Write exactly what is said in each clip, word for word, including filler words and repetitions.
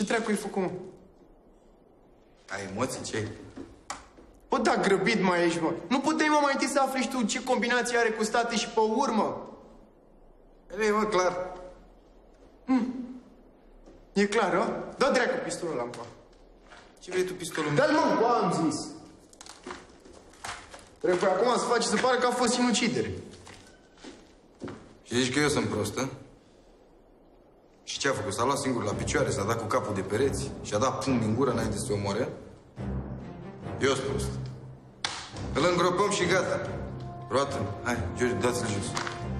Ce dracu ai făcut, mă? Ai emoții, ce? Bă, da, grăbit mai ești, mă. Nu puteai, mă, mai întâi să afli și tu ce combinație are cu state și pe urmă. Ei, mă, clar. Hmm. E clar, a? Dă dracu pistolul ăla, mă. Ce vrei tu, pistolul? Dă-l, mă, bă, am zis. Trebuie acum să faci să pară că a fost sinucidere. Și zici că eu sunt prostă? Și ce a făcut? S-a luat singur la picioare, s-a dat cu capul de pereți și a dat pumn din gură înainte să o omoare? Eu sunt prost. Îl îngropăm și gata. Roată-l. Hai, George, dați-l jos.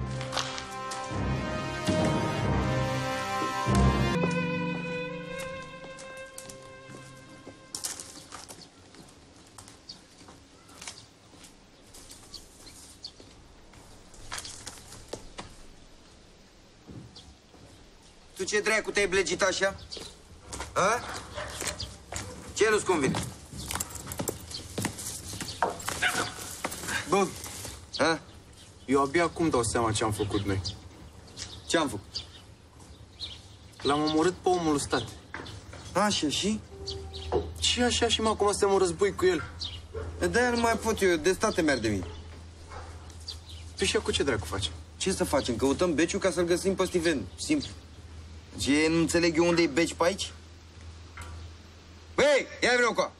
Tu ce dracu te-ai blegit așa? A? Ce nu-ți convine? Bă, a? Eu abia acum dau seama ce am făcut noi. Ce am făcut? L-am omorât pe omul lui state. Așa și? Și așa și mă, acum să mă război cu el. De-aia nu mai pot eu, de state mi-ar de mine. Păi și cu ce dracu facem? Ce să facem? Căutăm beciul ca să-l găsim pe Steven. Simplu. Ce, nu înțeleg eu unde-i beci pe aici? Băi, ia vreau cu.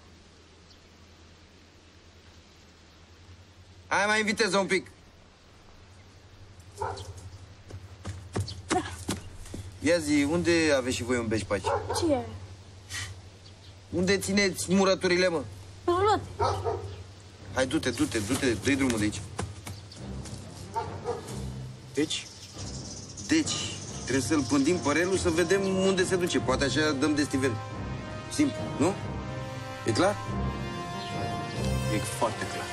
Hai, mai invitez-o un pic. Ia zi, unde aveți și voi un beci pe aici? Ce e? Unde țineți murăturile, mă? Pe rulot. Hai, du-te, du-te, du-te, dă-i drumul de aici. Deci? Deci, trebuie să-l pândim părelul să vedem unde se duce. Poate așa dăm de Steven. Simplu, nu? E clar? E foarte clar.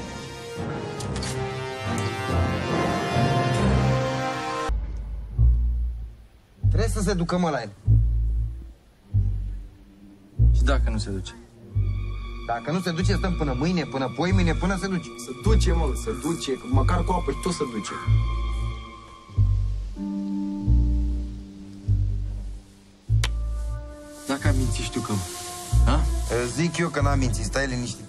Trebuie să se ducă, mă, la el. Și dacă nu se duce? Dacă nu se duce, stăm până mâine, până poimâine, până se duce. Se duce, mă, se duce, măcar cu apă, tot se duce. Dacă am mințit, știu că... Ha? Zic eu că n-am mințit, stai liniștit.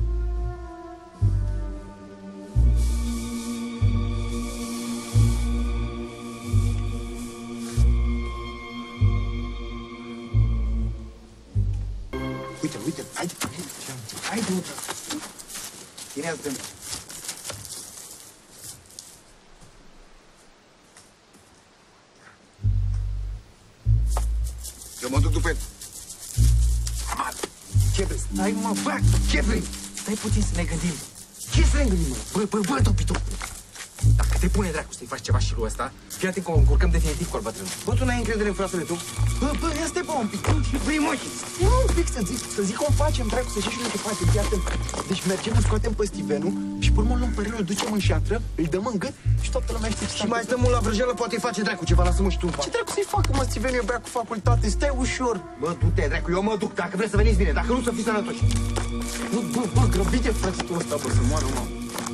Uite, uite, haide, haide, haide, uite. Ținează-te. Eu mă duc după el. Ce vrei? Stai, mă, bă, ce vrei? Stai puțin să ne gândim. Ce să ne gândim, mă? Bă, bă, bă, topitu. Dacă te pune dracu să-i faci ceva și lui ăsta, fii atent că o încurcăm definitiv cu bătrânul. Bă, tu n-ai încredere în fratele tău? Bă, bă, ia stai, bă, un pic. Ce vrei, mă? Stai, mă, un pic să zic, să zic cum facem, dracu, să știi și noi ce facem. Fii atent. Deci mergem, îl scoatem pe Stevenul și pe urmă luăm părelul, îl ducem în șatră, îi dăm în gât și toată lumea știe ce s-a. Și mai stăm la vrăjeală, poate îi face dracu ceva, lasă-mă și tu. Ce dracu să-i facă, mă, Stevenul e băiat cu facultate, stai ușor. Bă, du-te, dracu, eu mă duc, dacă vreți să veniți bine, dacă nu, să fiți sănătoși. Bă, bă, bă, grăbite, frățitul ăsta, bă, să moară, mă.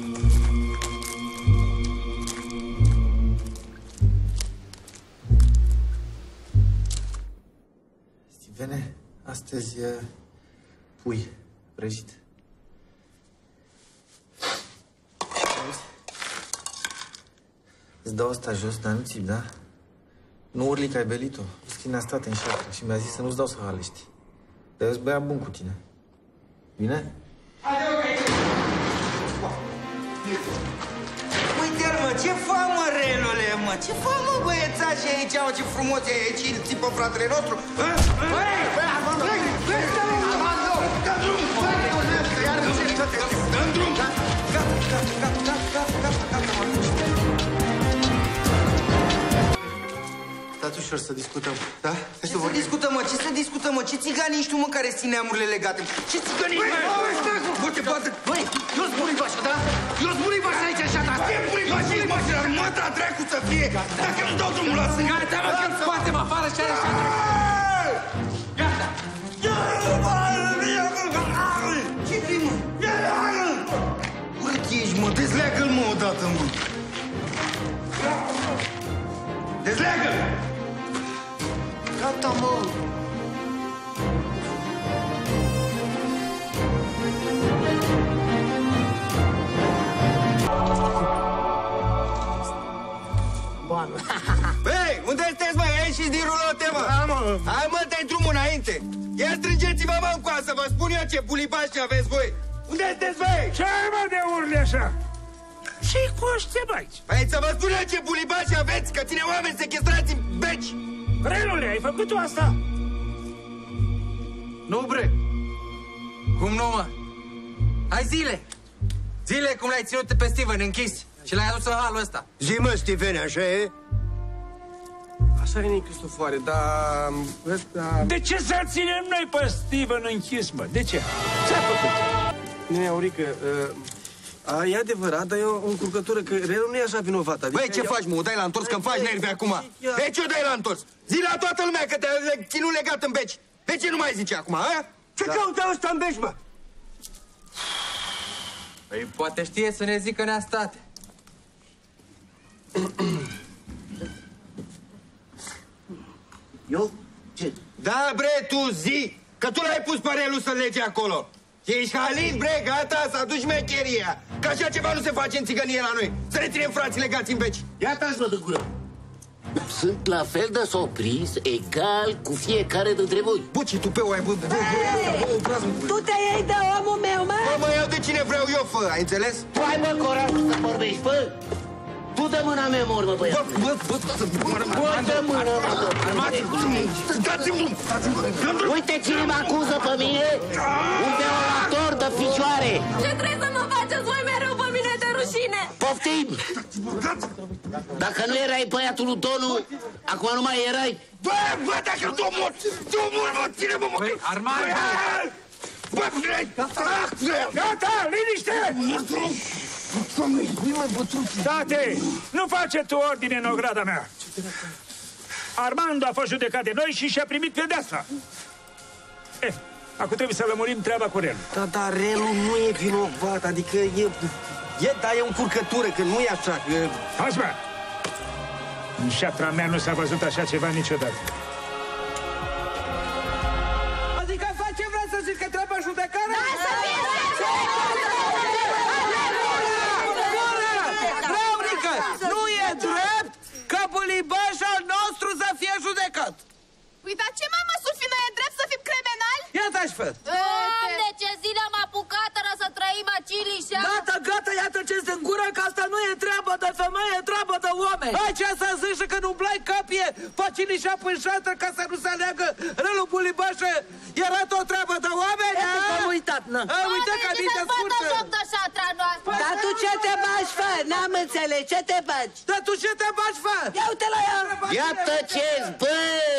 Stevene, astăzi e pui prăjit. Îți dau asta jos, dar nu țipi, da? Nu urli că ai belit-o. Schina a stat în șatră și mi-a zis să nu-ți dau să halești. Dar eu-s băiat bun cu tine. Bine? Uite-l, mă, ce fac, mă, relule, mă? Ce fac, mă, băiețași aici, mă, ce frumos e aici, îl țipă fratele nostru? Băi, băi, băi, Armando! Băi, băi, Armando! Dă drum! Dă drum! Gata, gata, gata, gata, gata, gata, mă duci. Stați ușor să discutăm, da? Ce să discutăm, mă? Ce să discutăm, mă? Ce țigani ești tu, mă, care ține neamurile legate? Ce țigani ești, mă? Băi, stai, bă, te poate... Băi, eu-s buribașa, da? Eu-s buribașa aici, așa, da? Ce buribașa ești, mă? Și armata dracu să fie! Dacă nu dau drumul la sânge... Gata, mă, că-mi scoatem afară și are așa, gata! Ce vrei, mă? Uite ești, mă, dezleagă-l, mă, odată, mă! Dezleagă-l! Gata, mă! oameni. Băi, unde sunteți, mă? Ieșiți din rulote, mă! Da, mă. Hai, mă, dai drumul înainte! Ia strângeți-vă, mă, în coasă, vă spun eu ce bulibași aveți voi! Unde sunteți, băi? Ce ai, mă, de urli așa? Ce-i cu ăștia, bă, aici? Hai să vă spun eu ce bulibași aveți, că ține oameni sechestrați în beci! Relule, ai făcut tu asta? Nu, bre. Cum nu, mă? Hai zile. Zile cum l-ai ținut pe Steven închis și l-ai adus în halul ăsta. Zi, mă, Steven, așa e? Așa e, Cristofoare, dar ăsta... De ce să ținem noi pe Steven închis, mă? De ce? Ce-a făcut? Nene, Aurică, uh, e adevărat, dar e o încurcătură, că Relu nu e așa vinovat. Adică Băi, ce faci, mă? O dai la întors, că-mi faci nervi acum. De ce o dai la întors? Zi la toată lumea că te-a ținut legat în beci. De ce nu mai zice acum, a? Ce da. caută ăsta în beci, mă? Păi poate știe să ne zică neastate. Eu? Ce? Da, bre, tu zi, că tu l-ai pus părelul să lege acolo. Ești halit, bre, gata, s-a dus șmecheria. Că așa ceva nu se face în țigănie la noi. Să ne ținem frații legați în beci. Ia taci-mă de gură. Sunt la fel de surprins, egal cu fiecare dintre voi. Bă, ce tupeu ai, bă, bă, bă, Tu te iei de omul meu, mă? bă, mă iau de cine vreau eu, fă, ai înțeles? Tu ai, mă, curajul să vorbești, bă? Tu dă mâna mea, mor, mă, băiat. Bă, bă, bă, Bă, dă mâna, mă, dați-mi, dați-mi, uite cine mă acuză pe mine. Un violator de picioare. Ce trebuie să mă faceți voi mereu pe mine de rușine? Poftim! Dacă nu erai băiatul lui Tonu, acum nu mai erai. bă, bă, dacă tu mor, tu mor, mă, ține-mă, mă. Păi, Armand! Bă, vrei, Gata, liniște! Tate, nu face tu ordine în ograda mea. Armando a fost judecat de noi și și-a primit pedeapsa. Eh, acum trebuie să lămurim treaba cu Relu. Da, dar Relu nu e vinovat, adică e... E, da, e o încurcătură, că nu e așa, că... Hați, mă! În șatra mea nu s-a văzut așa ceva niciodată. Adică faci ce vrea să zic, că trebuie judecare? Hai să fie! Laurică, nu e drept ca bulibaș al nostru să fie judecat. Păi, dar ce, mă, măsuri fi, noi e drept să fim criminali? Ia taci, fă. Doamne, ce zile am apucat să trăim acilișa! Gata, gata, iată ce-ți în gură, că asta nu e treabă de femeie, e treabă de oameni. Hai, ce să zici că nu blai capie, facilișa pânșată ca să nu se aleagă Relu bulibașă, era tot treabă de oameni, Iată că am a? uitat, na. A, uite că Oamenii nici să-ți bată scurtă. joc de șatra noastră! Dar tu ce te bagi, fă? N-am înțeles, ce te bagi? Dar tu ce te bagi, fă? Ia uite la ea! Iată ce-ți, bă!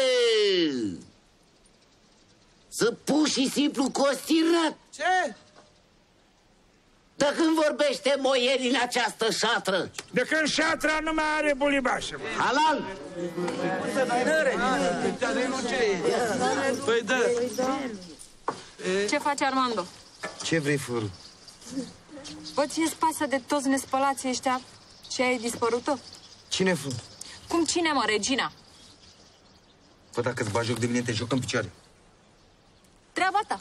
Să pur și simplu costirat. Ce? De când vorbește moieri în această șatră? De când șatra nu mai are bulibașă. Halal? Păi da. Ce face Armando? Ce vrei, fără? Bă, ție-ți pasă de toți nespălații ăștia și ai dispărut-o? Cine fă? Cum cine, mă, Regina? Bă, dacă îți bagi joc de mine, te joc în picioare. Treaba ta.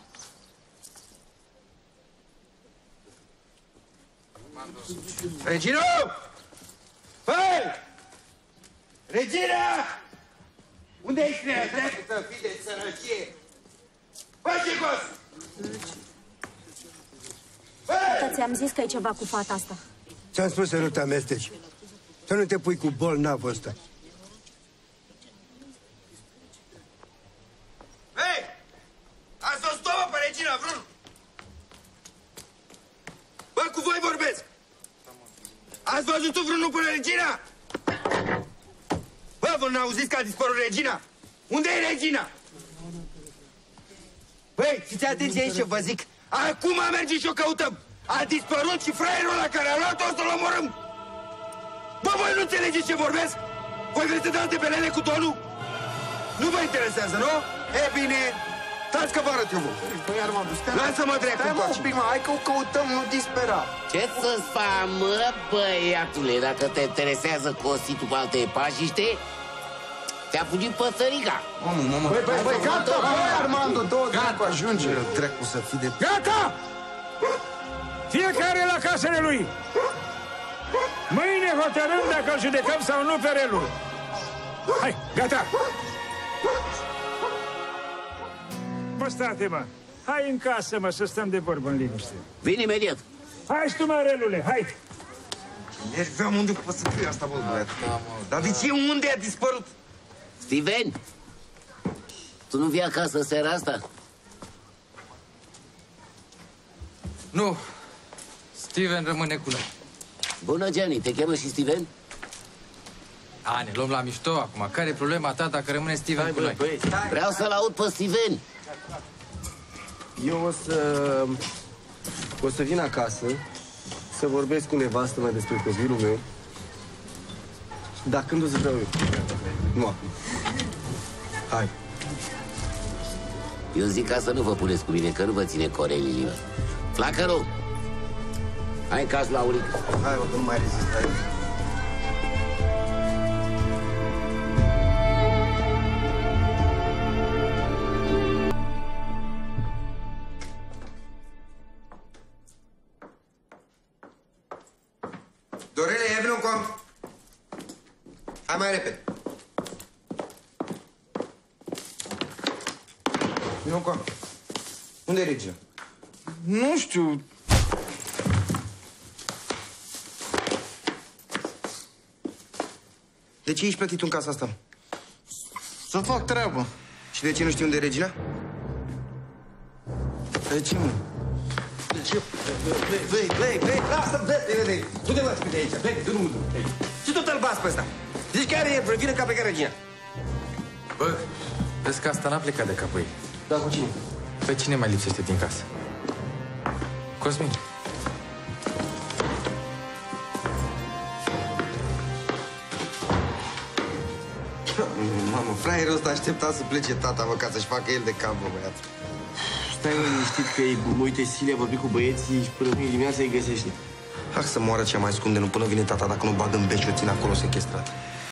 Regina! Băi! Regina! Unde ești, nea? Trebuie să fii de sărăcie! Bă, ce cos? Băi! Ți-am zis că e ceva cu fata asta. Ți-am spus să nu te amesteci. Să nu te pui cu bolnavul ăsta. Hei! Ați văzut-o, mă, pe Regina, vreun? Bă, cu voi vorbesc! Ați văzut-o vreunul pe Regina? Bă, vă n-auziți că a dispărut Regina? Unde e Regina? Băi, fiți atenți aici ce vă zic. Acum mergem și o căutăm. A dispărut și fraierul ăla care a luat-o o să-l omorâm. Bă, voi nu înțelegeți ce vorbesc? Voi vreți să dați de pelele cu tonul? Nu vă interesează, nu? E bine, stați că vă arăt eu vă. Păi, Armando, stai... Lasă-mă drept Stai, mă, întoarce. un pic, mă, hai că o căutăm, nu dispera. Ce să-ți fac, mă, băiatule? Dacă te interesează Costitul pe alte pajiște, te-a fugit păsărica. Mamă, mamă. Băi, băi, băi, gata, băi, Armando, două dracu, ajunge. Dracu să fii de... Gata! Fiecare la casele lui! Mâine hotărâm dacă îl judecăm sau nu pe Relu. Hai, gata! Mă, state, mă! Hai în casă, mă, să stăm de vorbă în liniște. Vin imediat. Hai și tu, mă, Relule, hai! Nerveam unde poate să fie asta, bă, băiat. Dar de ce unde a dispărut? Steven, tu nu vii acasă în seara asta? Nu. Steven rămâne cu noi. Bună, Gianni, te cheamă și Steven? A, ne luăm la mișto acum. Care e problema ta dacă rămâne Steven Hai, cu noi? Băi, stai. Vreau să-l aud pe Steven. Eu o să... O să vin acasă să vorbesc cu nevastă mea despre copilul meu. Dar când o să vreau eu? Nu acum. Hai. Eu zic ca să nu vă puneți cu mine, că nu vă ține Corel inima. Flacăru! Hai în casă la Aurică. Hai, bă, că nu mai rezist, hai. Dorele, ia vină încoa. Hai mai repede. Vină încoa. Unde e Regina? Nu știu. De ce ești plătit în casa asta? Să fac treabă. Și de ce nu știi unde e Regina? De ce, mă? De ce? Vei, vei, vei, lasă, vei, vei, du-te, mă, de aici, vei, du-te, du-te. Și tot îl bați pe ăsta. Zici că are el, vine ca pe care Regina. Bă, vezi că asta n-a plecat de capul ei. Da, cu cine? Pe cine mai lipsește din casă? Cosmin. Mamă, fraierul ăsta aștepta să plece tata, mă, ca să-și facă el de cap, bă, băiat. Stai, mă, liniștit că e... Uite, Silvia a vorbit cu băieții și până mâine dimineața îi găsește. Hai să moară cea mai scundă, nu până vine tata, dacă nu bagă în beci, o țin acolo sequestrat.